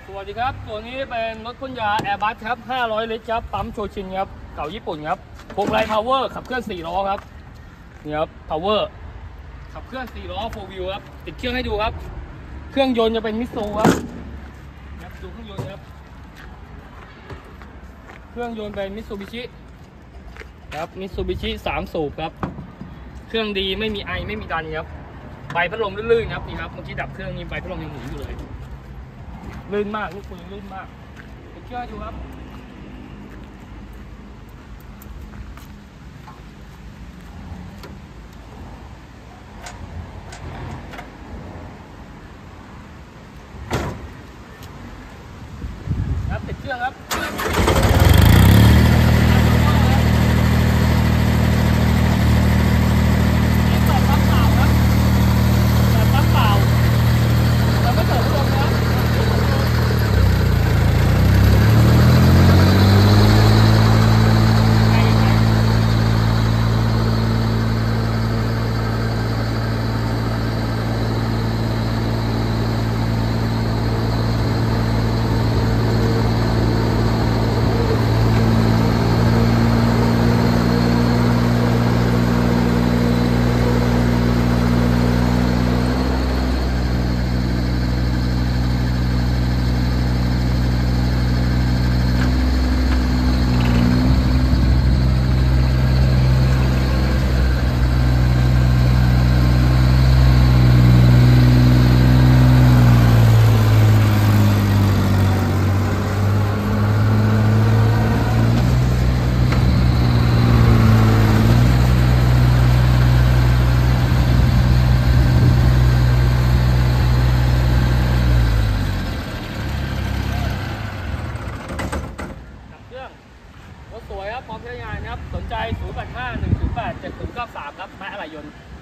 สวัสดีครับตัวนี้เป็นรถพ่นยาแอร์บัสครับ500 ลิตรครับปั๊มโชชินครับเก่าญี่ปุ่นครับพวงมาลัยพาวเวอร์ขับเคลื่อน4ล้อครับนี่ครับพาวเวอร์ขับเคลื่อน4ล้อ4 วิวครับติดเครื่องให้ดูครับเครื่องยนต์จะเป็นมิตซูครับดูเครื่องยนต์ครับเครื่องยนต์เป็นมิตซูบิชิครับมิตซูบิชิ3 สูบครับเครื่องดีไม่มีไอไม่มีดันครับใบพัดลมลื่นๆครับนี่ครับเมื่อกี้ดับเครื่องนี้ใบพัดลมยังหมุนอยู่เลยลื่นมากลูกปืนลื่นมากติดเครื่องดูครับครับติดเครื่องครับรถสวยครับพร้อมใช้งานครับสนใจ 085-108-7093 ครับแม่อะไรยนต์